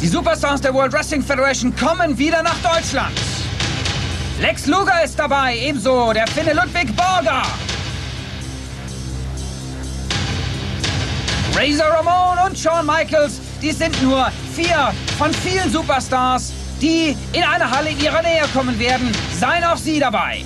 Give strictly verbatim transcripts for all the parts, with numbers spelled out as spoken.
Die Superstars der World Wrestling Federation kommen wieder nach Deutschland. Lex Luger ist dabei, ebenso der Finne Ludwig Borger. Razor Ramon und Shawn Michaels, die sind nur vier von vielen Superstars, die in eine Halle in ihrer Nähe kommen werden. Seien auch Sie dabei.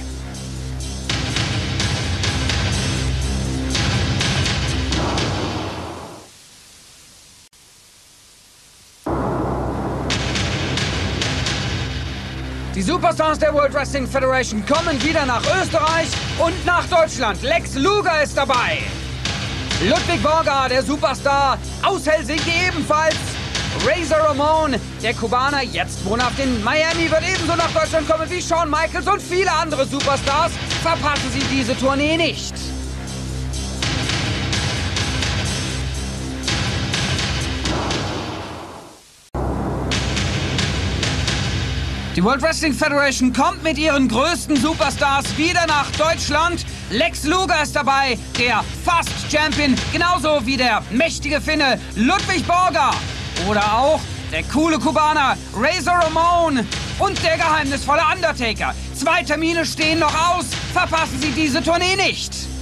Die Superstars der World Wrestling Federation kommen wieder nach Österreich und nach Deutschland. Lex Luger ist dabei. Ludwig Borger, der Superstar aus Helsinki ebenfalls. Razor Ramon, der Kubaner, jetzt wohnhaft in Miami, wird ebenso nach Deutschland kommen wie Shawn Michaels und viele andere Superstars. Verpassen Sie diese Tournee nicht. Die World Wrestling Federation kommt mit ihren größten Superstars wieder nach Deutschland. Lex Luger ist dabei, der Fast Champion, genauso wie der mächtige Finne Ludwig Borger. Oder auch der coole Kubaner Razor Ramon und der geheimnisvolle Undertaker. Zwei Termine stehen noch aus. Verpassen Sie diese Tournee nicht.